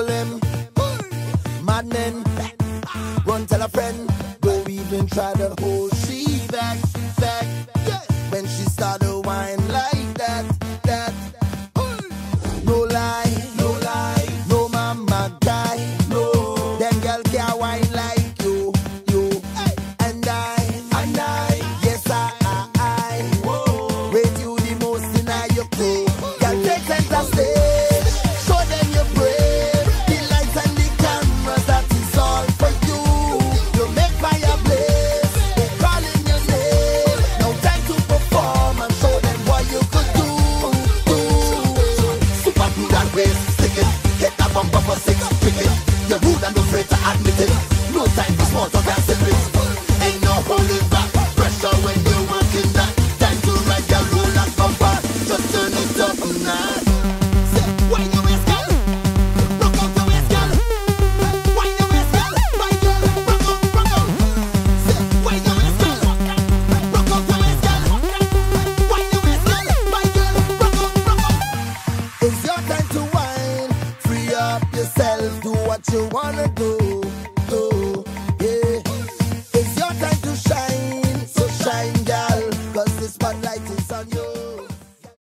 them madmen. Run tell a friend, don't even try to hold she back, back. Yeah. When she start to whine like that, that. No lie, no lie, no mama guy, no. Them girl can't whine like you, you. And I, yes I. Whoa. Rate you the most in your crew. Girl take center stage, show them you're brave. The lights and the cameras, that is all for you. You make fire blaze, they calling your name. No time to perform and show them what you could do. Super good and grace, stick it. Hit that bumper for 6, pick it. You're rude and afraid to admit it. No time for small talk and